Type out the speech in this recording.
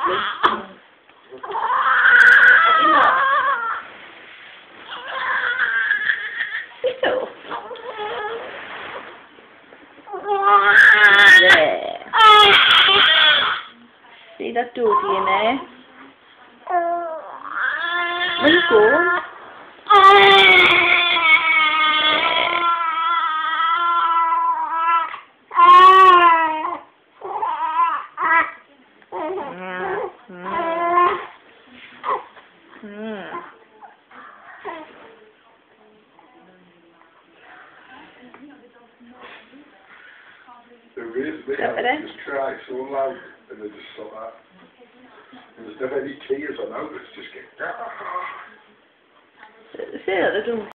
Đi đã chuột gì nè. Mấy cuốn. There is, they just cry so loud and they just like that. And there's never any tears or no, it's just get. See that little